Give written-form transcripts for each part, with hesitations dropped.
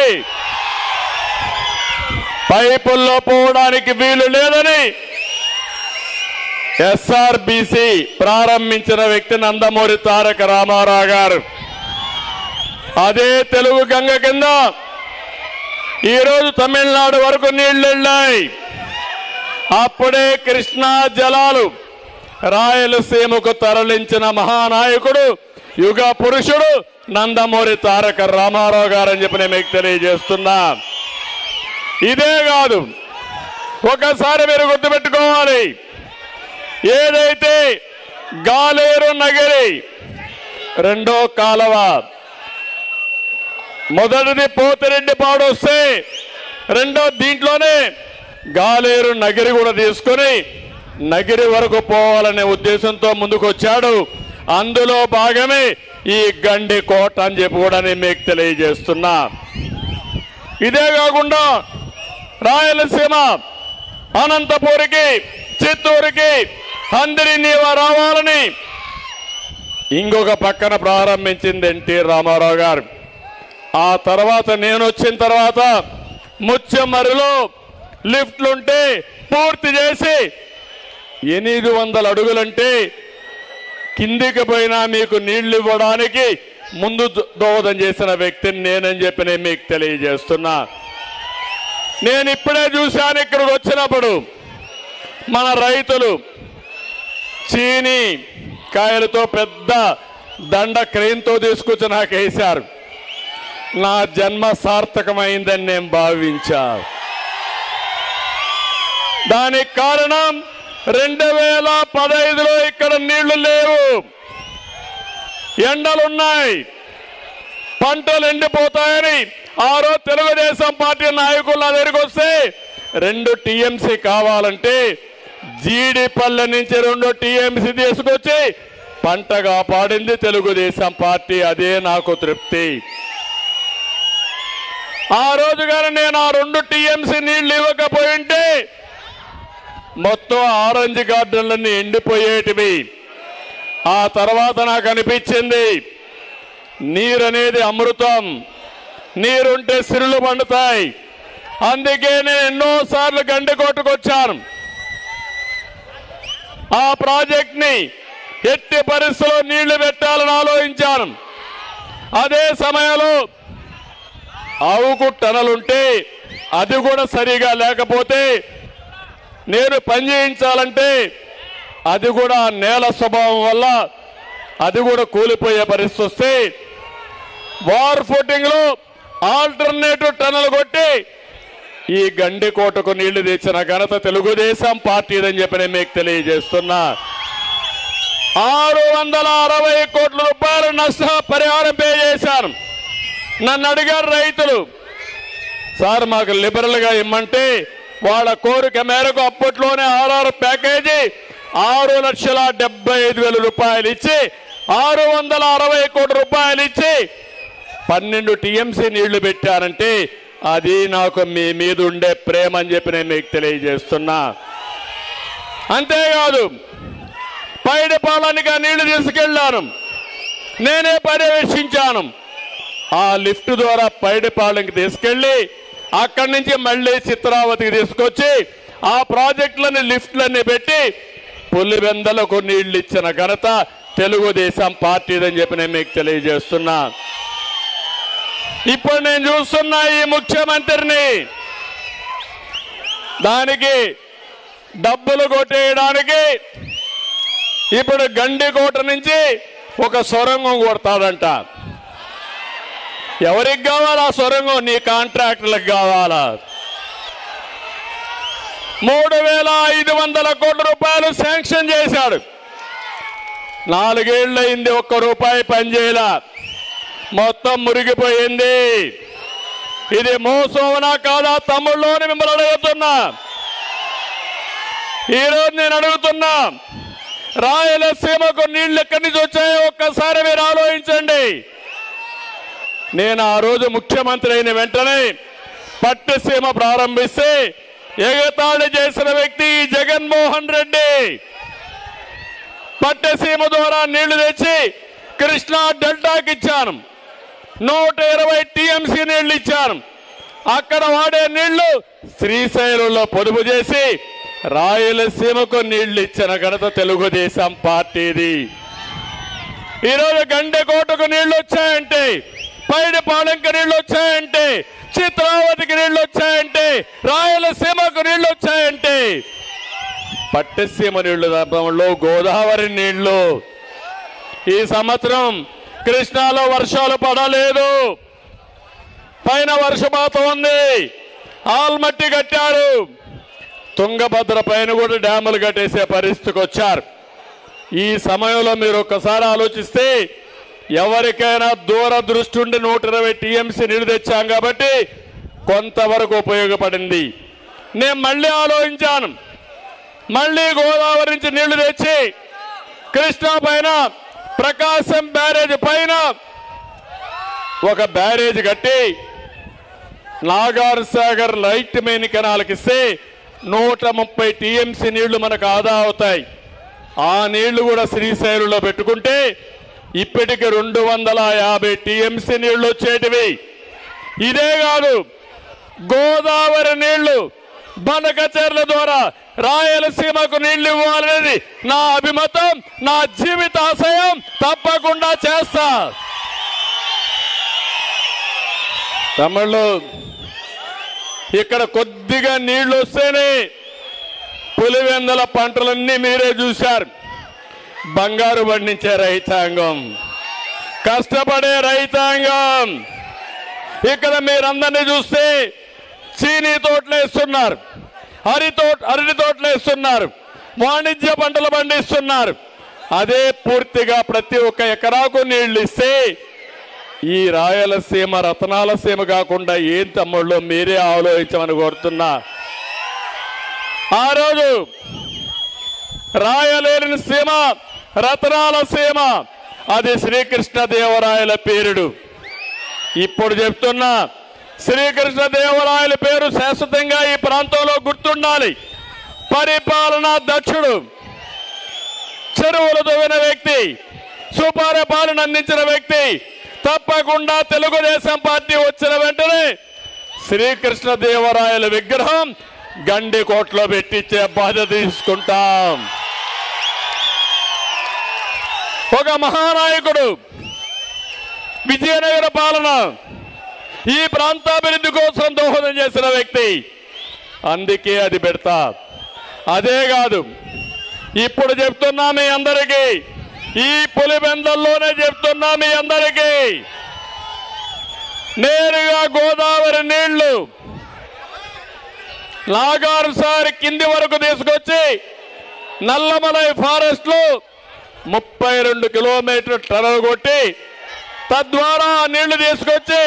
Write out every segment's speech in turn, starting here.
పైపుల్లో పోవడానికి వీలు లేదని ఎస్ఆర్బీసీ ప్రారంభించిన వ్యక్తి నందమూరి తారక రామారావు గారు. అదే తెలుగు గంగ కింద ఈరోజు తమిళనాడు వరకు నీళ్లెళ్ళాయి. అప్పుడే కృష్ణా జలాలు రాయలసీమకు తరలించిన మహానాయకుడు యుగ పురుషుడు నందమూరి తారక రామారావు గారని చెప్పి నేను మీకు తెలియజేస్తున్నా. ఇదే కాదు, ఒకసారి మీరు గుర్తుపెట్టుకోవాలి, ఏదైతే గాలేరు నగిరి రెండో కాలువ, మొదటిది పోతిరెడ్డిపాడు వస్తే రెండో దీంట్లోనే గాలేరు నగిరి కూడా తీసుకొని నగిరి వరకు పోవాలనే ఉద్దేశంతో ముందుకు వచ్చాడు. అందులో భాగమే ఈ గండికోట అని చెప్పి కూడా నేను మీకు తెలియజేస్తున్నా. ఇదే కాకుండా రాయలసీమ అనంతపూర్కి, చిత్తూరుకి అందరి నీవ రావాలని ఇంకొక పక్కన ప్రారంభించింది ఎన్టీ రామారావు గారు. ఆ తర్వాత నేను వచ్చిన తర్వాత ముచ్చెమర్రిలో లిఫ్ట్లుంటే పూర్తి చేసి 800 అడుగులంటే కిందికి పోయినా మీకు నీళ్లు ఇవ్వడానికి ముందు దోహదం చేసిన వ్యక్తిని నేనని చెప్పి నేను మీకు తెలియజేస్తున్నా. నేను ఇప్పుడే చూశాను, ఇక్కడికి వచ్చినప్పుడు మన రైతులు చీని కాయలతో పెద్ద దండ క్రెయిన్తో తీసుకొచ్చి నాకు వేశారు. నా జన్మ సార్థకమైందని నేను భావించా. దానికి కారణం 2015లో ఇక్కడ నీళ్లు లేవు, ఎండలున్నాయి, పంటలు ఎండిపోతాయని ఆ రోజు తెలుగుదేశం పార్టీ నాయకులు నా దగ్గరికి వస్తే 2 టీఎంసీ కావాలంటే జీడిపల్లె నుంచి 2 టీఎంసీ తీసుకొచ్చి పంట కాపాడింది తెలుగుదేశం పార్టీ. అదే నాకు తృప్తి. ఆ రోజు కానీ నేను ఆ 2 టీఎంసీ నీళ్లు ఇవ్వకపోయింటే మొత్తం ఆరెంజ్ గార్డెన్లన్నీ ఎండిపోయేటివి. ఆ తర్వాత నాకు అనిపించింది నీరనేది అమృతం, నీరుంటే సిరులు పండుతాయి. అందుకే నేను ఎన్నోసార్లు గండికోటకొచ్చాను. ఆ ప్రాజెక్ట్ ని ఎట్టి పరిస్థితుల్లో నీళ్లు పెట్టాలని ఆలోచించాను. అదే సమయంలో ఆవుకు టనలుంటే అది కూడా సరిగా లేకపోతే నేను పనిచేయించాలంటే అది కూడా నేల స్వభావం వల్ల అది కూడా కూలిపోయే పరిస్థితి వస్తే వార్ ఫుటింగ్ లో ఆల్టర్నేటివ్ టనల్ కొట్టి ఈ గండికోటకు నీళ్లు తెచ్చిన ఘనత తెలుగుదేశం పార్టీదని చెప్పి నేను మీకు తెలియజేస్తున్నా. 660 కోట్ల రూపాయలు నష్టపరిహారం పే చేశాను. నన్ను అడిగారు రైతులు, సార్ మాకు లిబరల్ గా ఇమ్మంటే వాళ్ళ కోరిక మేరకు అప్పట్లోనే ఆర్ఆర్ ప్యాకేజీ 6,75,000 రూపాయలు ఇచ్చి 660 కోట్ల రూపాయలు ఇచ్చి 12 టీఎంసీ నీళ్లు పెట్టారంటే అది నాకు మీ మీద ఉండే ప్రేమ అని చెప్పి నేను మీకు తెలియజేస్తున్నా. అంతేకాదు పైడిపాలనికి నీళ్లు తీసుకెళ్లాను, నేనే పర్యవేక్షించాను. ఆ లిఫ్ట్ ద్వారా పైడిపాలెంకి తీసుకెళ్లి అక్కడి నుంచి మళ్ళీ చిత్రావతికి తీసుకొచ్చి ఆ ప్రాజెక్టులని లిఫ్ట్లన్నీ పెట్టి పులివెందలకు నీళ్లు ఇచ్చిన ఘనత తెలుగుదేశం పార్టీదని చెప్పి నేను మీకు తెలియజేస్తున్నా. ఇప్పుడు నేను చూస్తున్నా ఈ ముఖ్యమంత్రిని దానికి డబ్బులు కొట్టేయడానికి ఇప్పుడు గండికోట నుంచి ఒక సొరంగం కొడతాడంట. ఎవరికి కావాలా సొరంగం? నీ కాంట్రాక్టర్లకు కావాలా? 3,500 కోట్ల రూపాయలు శాంక్షన్ చేశాడు. 4 ఏళ్లయింది, ₹1 పనిచేయలా, మొత్తం మురిగిపోయింది. ఇది మోసమనా కాదా తమ్ముళ్ళోని మిమ్మల్ని అడుగుతున్నా. ఈరోజు నేను అడుగుతున్నా, రాయలసీమకు నీళ్లు ఎక్కడి నుంచి వచ్చాయో ఒక్కసారి మీరు ఆలోచించండి. నేను ఆ రోజు ముఖ్యమంత్రి అయిన వెంటనే పట్టిసీమ ప్రారంభిస్తే ఎగతాళి చేసిన వ్యక్తి జగన్మోహన్ రెడ్డి. పట్టిసీమ ద్వారా నీళ్లు తెచ్చి కృష్ణా డెల్టాకి ఇచ్చాను, 120 టీఎంసీ నీళ్లు ఇచ్చాను. అక్కడ వాడే నీళ్లు శ్రీశైలంలో పొదుపు చేసి రాయలసీమకు నీళ్లు ఇచ్చిన ఘనత తెలుగుదేశం పార్టీది. ఈరోజు గండెకోటకు నీళ్లు వచ్చాయంటే, పైడిపాలెంకి నీళ్లు వచ్చాయంటే, చిత్రావతికి నీళ్లు వచ్చాయంటే, రాయలసీమకు నీళ్లు వచ్చాయంటే, పట్టిసీమ నీళ్లు తప్పంలో గోదావరి నీళ్లు. ఈ సంవత్సరం కృష్ణాలో వర్షాలు పడలేదు, పైన వర్షపాతం ఉంది, ఆల్మట్టి కట్టారు, తుంగభద్ర పైన కూడా డ్యాములు కట్టేసే పరిస్థితికి వచ్చారు. ఈ సమయంలో మీరు ఒక్కసారి ఆలోచిస్తే ఎవరికైనా దూరదృష్టి ఉండి 120 టీఎంసీ నీళ్లు తెచ్చాం కాబట్టి కొంతవరకు ఉపయోగపడింది. నేను మళ్ళీ ఆలోచించాను, మళ్ళీ గోదావరి నుంచి నీళ్లు తెచ్చి కృష్ణా పైన ప్రకాశం బ్యారేజ్ పైన ఒక బ్యారేజ్ కట్టి నాగార్ సాగర్ లైట్ మెయిన్ కెనాల్కి ఇస్తే 130 టీఎంసీ నీళ్లు మనకు ఆదా అవుతాయి. ఆ నీళ్లు కూడా శ్రీశైలంలో పెట్టుకుంటే ఇప్పటికి 250 టీఎంసీ నీళ్లు వచ్చేటివి. ఇదే కాదు, గోదావరి నీళ్లు బనకచెర్ల ద్వారా రాయలసీమకు నీళ్లు ఇవ్వాలనేది నా అభిమతం, నా జీవితాశయం. తప్పకుండా చేస్తా. తమిళలో ఇక్కడ కొద్దిగా నీళ్లు వస్తేనే పులివెందల పంటలన్నీ మీరే చూశారు. బంగారు పండించే రైతాంగం, కష్టపడే రైతాంగం. ఇక్కడ మీరందరినీ చూస్తే చీనీ తోటలు వేస్తున్నారు, అరటి తోటలు వేస్తున్నారు, వాణిజ్య పంటలు పండిస్తున్నారు. అదే పూర్తిగా ప్రతి ఒక్క ఎకరాకు నీళ్లు ఇస్తే ఈ రాయలసీమ రతనాల సీమ కాకుండా ఏం తమ్ముళ్ళు మీరే ఆలోచించమని కోరుతున్నా. ఆ రోజు రాయలేని సీమ రతనాల సీమ, అది శ్రీకృష్ణదేవరాయల పేరుడు. ఇప్పుడు చెప్తున్నా, శ్రీకృష్ణదేవరాయల పేరు శాశ్వతంగా ఈ ప్రాంతంలో గుర్తుండాలి. పరిపాలనా దక్షుడు, చెరువులు తవ్విన వ్యక్తి, సుపరిపాలన అందించిన వ్యక్తి. తప్పకుండా తెలుగుదేశం పార్టీ వచ్చిన వెంటనే శ్రీకృష్ణదేవరాయల విగ్రహం గండికోటలో పెట్టించే బాధ్యత తీసుకుంటాం. ఒక మహానాయకుడు, విజయనగర పాలన ఈ ప్రాంతాభివృద్ధి కోసం దోహదం చేసిన వ్యక్తి, అందుకే అది పెడతా. అదే కాదు, ఇప్పుడు చెప్తున్నా మీ అందరికీ, ఈ పులివెందల్లోనే చెప్తున్నా మీ అందరికీ, నేరుగా గోదావరి నీళ్లు నాగార్ సాగర్ కింది వరకు తీసుకొచ్చి నల్లమలై ఫారెస్ట్ లో 32 కిలోమీటర్ల టనల్ కొట్టి తద్వారా నీళ్లు తీసుకొచ్చి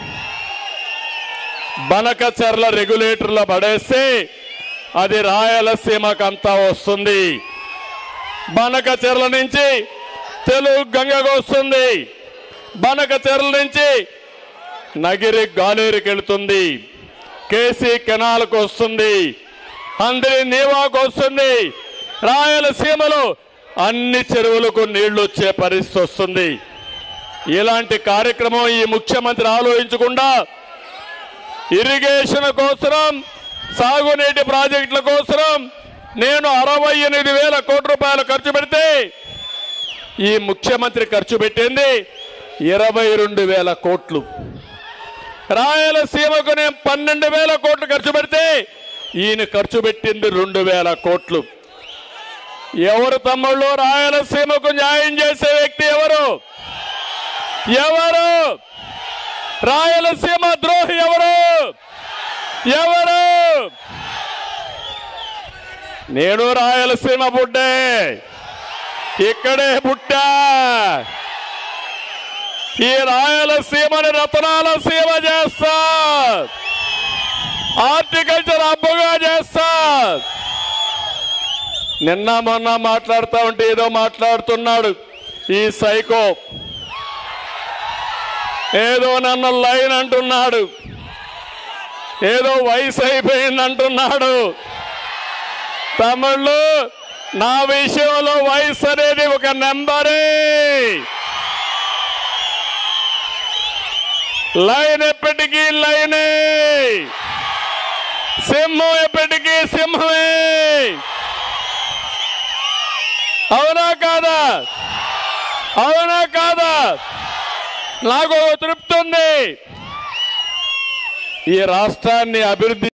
బనకచెర్ల రెగ్యులేటర్లో పడేస్తే అది రాయలసీమకంతా వస్తుంది. బనకచెర్ల నుంచి తెలుగు గంగకు వస్తుంది, బనకచెర్ల నుంచి నగిరి గాలేరుకి వెళుతుంది, కేసీ కెనాల్కు వస్తుంది, అందరి నీవాకు వస్తుంది. రాయలసీమలో అన్ని చెరువులకు నీళ్లు వచ్చే పరిస్థితి వస్తుంది. ఇలాంటి కార్యక్రమం ఈ ముఖ్యమంత్రి ఆలోచించకుండా ఇరిగేషన్ కోసం, సాగునీటి ప్రాజెక్టుల కోసం నేను 68,000 కోట్ల రూపాయలు ఖర్చు పెడితే ఈ ముఖ్యమంత్రి ఖర్చు పెట్టింది 22,000 కోట్లు. రాయలసీమకు నేను 12,000 కోట్లు ఖర్చు పెడితే ఈయన ఖర్చు పెట్టింది 2,000 కోట్లు. ఎవరు తమ్ముళ్ళు రాయలసీమకు న్యాయం చేసే వ్యక్తి ఎవరు? ఎవరు రాయలసీమ ద్రోహి? ఎవరు? ఎవరు? నేను రాయలసీమ బుడ్డే, ఇక్కడే పుట్టా. ఈ రాయలసీమని రతనాల సీమ చేస్తా, హార్టికల్చర్ హబ్బుగా చేస్తా. నిన్న మొన్న మాట్లాడుతూ ఉంటే ఏదో మాట్లాడుతున్నాడు ఈ సైకో, ఏదో నన్ను లైన్ అంటున్నాడు, ఏదో వయసు అయిపోయింది అంటున్నాడు. తమిళ్ళు, నా విషయంలో వయసు అనేది ఒక నెంబరే. లైన్ ఎప్పటికీ లైనే. సింహం ఎప్పటికీ సింహమే. అవునా కాదా? అవునా కాదా? నాకు ఒక తృప్తి ఉంది. ఈ రాష్ట్రాన్ని అభివృద్ధి